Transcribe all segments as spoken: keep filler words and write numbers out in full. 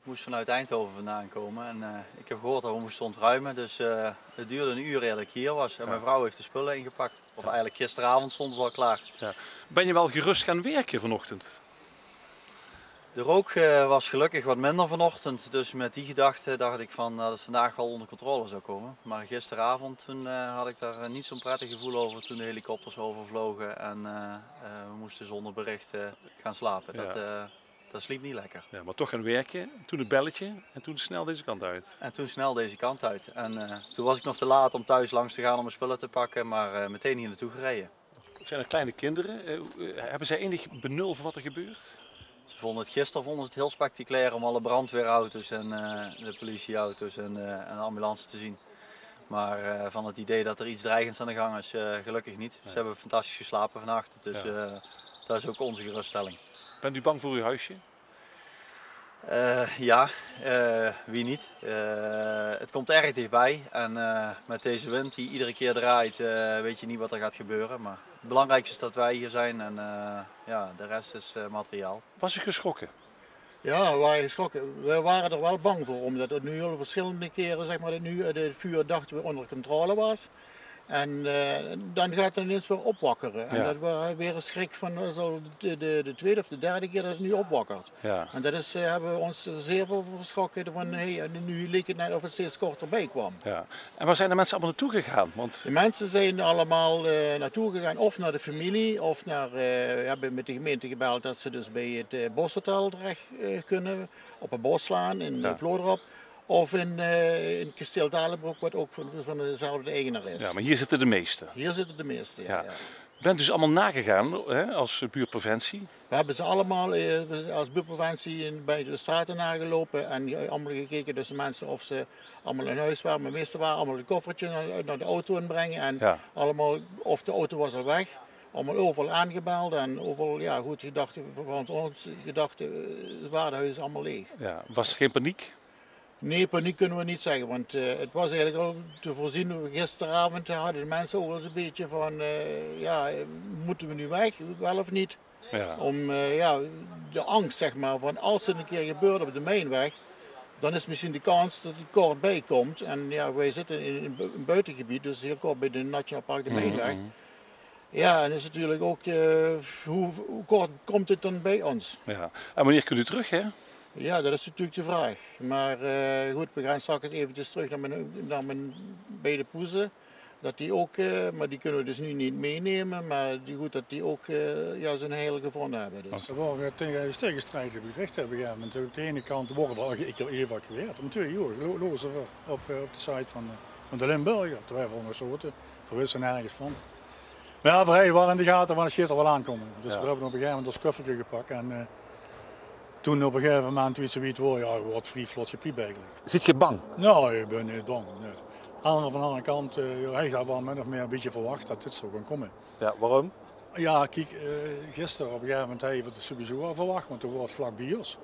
moest vanuit Eindhoven vandaan komen en uh, ik heb gehoord dat we moesten ontruimen, dus uh, het duurde een uur eer ik hier was en ja. Mijn vrouw heeft de spullen ingepakt. Of ja. Eigenlijk gisteravond stonden ze al klaar. Ja. Ben je wel gerust gaan werken vanochtend? De rook uh, was gelukkig wat minder vanochtend, dus met die gedachte dacht ik van, uh, dat het vandaag wel onder controle zou komen. Maar gisteravond toen, uh, had ik daar uh, niet zo'n prettig gevoel over toen de helikopters overvlogen en uh, uh, we moesten zonder bericht uh, gaan slapen. Ja. Dat, uh, Dat sliep niet lekker. Ja, maar toch gaan werken, toen het belletje en toen snel deze kant uit. En toen snel deze kant uit. En uh, toen was ik nog te laat om thuis langs te gaan om mijn spullen te pakken, maar uh, meteen hier naartoe gereden. Zijn er kleine kinderen? Uh, uh, hebben zij enig benul van wat er gebeurt? Ze vonden het gisteren vonden ze het heel spectaculair om alle brandweerauto's en uh, de politieauto's en, uh, en de ambulance te zien. Maar uh, van het idee dat er iets dreigends aan de gang is, uh, gelukkig niet. Nee. Ze hebben fantastisch geslapen vannacht, dus ja. uh, dat is ook onze geruststelling. Bent u bang voor uw huisje? Uh, ja, uh, wie niet. Uh, het komt erg dichtbij en uh, met deze wind die iedere keer draait uh, weet je niet wat er gaat gebeuren. Maar het belangrijkste is dat wij hier zijn en uh, ja, de rest is uh, materiaal. Was u geschrokken? Ja, we waren geschrokken. We waren er wel bang voor, omdat het nu al verschillende keren zeg maar, het, nu, het vuur dachten we onder controle was. En uh, dan gaat het ineens weer opwakkeren. En ja. Dat was weer een schrik van dat is al de, de, de tweede of de derde keer dat het nu opwakkert. Ja. En dat is, uh, hebben we ons zeer veel verschrokken van hey, nu leek het net of het steeds korter bij kwam. Ja. En waar zijn de mensen allemaal naartoe gegaan? Want... De mensen zijn allemaal uh, naartoe gegaan, of naar de familie, of naar, uh, we hebben met de gemeente gebeld dat ze dus bij het uh, boshotel terecht uh, kunnen, op een boslaan in ja. Vlodrop. Of in, uh, in Kasteel Daelenbroek, wat ook van, van dezelfde eigenaar is. Ja, maar hier zitten de meesten. Hier zitten de meesten, ja. ja. ja. Bent dus allemaal nagegaan hè, als buurtpreventie? We hebben ze allemaal uh, als buurtpreventie in, bij de straten nagelopen en allemaal gekeken dus de mensen of ze allemaal in huis waren. Maar meestal waren allemaal het koffertje naar, naar de auto inbrengen en ja. allemaal, of de auto was al weg. Allemaal overal aangebeld en overal, ja goed, gedachten, van ons gedachten, het waardehuis allemaal leeg. Ja, was er geen paniek? Nee, paniek kunnen we niet zeggen, want uh, het was eigenlijk al te voorzien. Gisteravond hadden de mensen ook wel eens een beetje van, uh, ja, moeten we nu weg, wel of niet? Ja. Om uh, ja, de angst, zeg maar, van als het een keer gebeurt op de Mijnweg, dan is misschien de kans dat het kort bij komt. En ja, wij zitten in een buitengebied, dus heel kort bij de Nationaal Park de Mijnweg. Mm-hmm. Ja, en is natuurlijk ook, uh, hoe, hoe kort komt het dan bij ons? Ja. En wanneer kunt u terug, hè? Ja, dat is natuurlijk de vraag. Maar uh, goed, we gaan straks eventjes terug naar mijn, naar mijn beide poezen. Dat die ook, uh, maar die kunnen we dus nu niet meenemen, maar die, goed dat die ook uh, ja, zijn heil gevonden hebben. Dus. We waren tegen tegenstrijdelijk bericht hebben gegeven. Op de ene kant worden we al geëvacueerd. Om twee uur lozen we op, op de site van, van de Limburger. Terwijl we nog soorten, voor wisten nergens van. Maar ja, we rijden wel in de gaten van het shit er wel aankomen. Dus ja. We hebben op een gegeven moment ons koffertje gepakt. En, uh, toen op een gegeven moment iets zoiets hoor, ja, wordt vrij vlot gepiep eigenlijk. Zit je bang? Nou, ik ben niet bang. Nee. Aan de andere kant, uh, hij gaat wel min of meer een beetje verwacht dat dit zo kan komen. Ja, waarom? Ja, kijk, uh, gisteren op een gegeven moment hebben we het sowieso al verwacht, want toen was het vlak bij ons.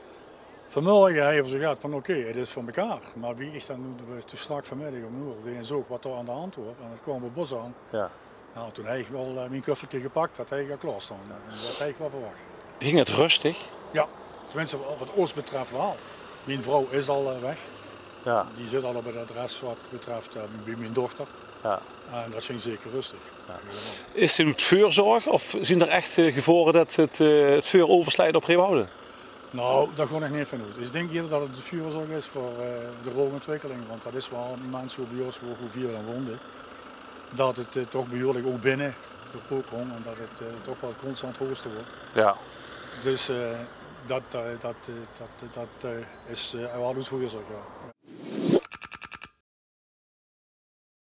Vanmorgen hebben ze gezegd van oké, okay, het is voor elkaar. Maar wie is dan nu te strak vanmiddag om nu weer zoog wat er aan de hand was. En het kwam op bos aan. Ja. Nou, toen heb ik wel uh, mijn koffertje gepakt, dat heb ik al klaarstaan. En dat heb ik wel verwacht. Ging het rustig? Ja. Tenminste, wat Oost betreft wel. Mijn vrouw is al weg. Ja. Die zit al op het adres wat betreft uh, bij mijn dochter. Ja. En dat ging zeker rustig. Ja. Is het vuurzorg of zien er echt uh, gevolgen dat het, uh, het vuur overslijt op Reeuwoude? Nou, daar ga ik niet van uit. Ik denk eerder dat het de vuurzorg is voor uh, de rookontwikkeling. Want dat is wel mensen hoe bij ons hoe vier en woonden. Dat het uh, toch behoorlijk ook binnen de rook komt en dat het uh, toch wel constant hoogste wordt. Ja. Dus... Uh, Dat, dat, dat, dat, dat is uh, wel goed voor je, ja.